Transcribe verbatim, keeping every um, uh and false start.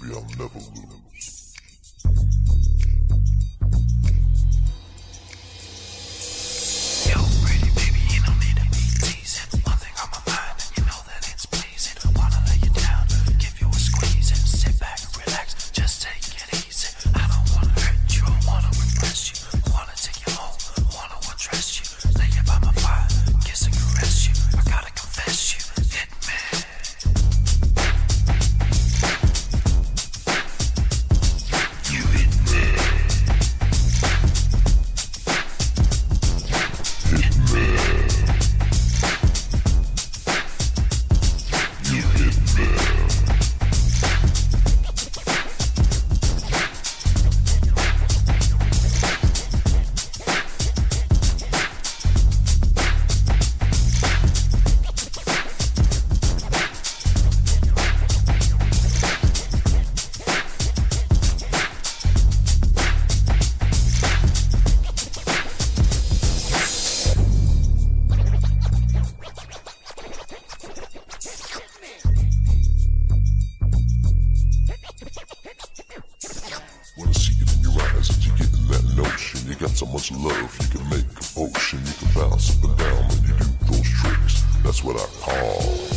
baby, I'll never lose. Yo, pretty baby, you don't need to be teasing. One thing on my mind, and you know that it's pleasing. Wanna lay you down, give you a squeeze, and sit back, relax, just take it easy. I don't wanna hurt you, I wanna impress you. Wanna take you home, wanna undress you. Lay you by my fire, kiss and caress you. I gotta confess you, hit me. You hit me. Hit me. You hit me. Wanna see it in your eyes that you're getting that notion. You got so much love, you can make a potion. You can bounce up and down when you do those tricks. That's what I call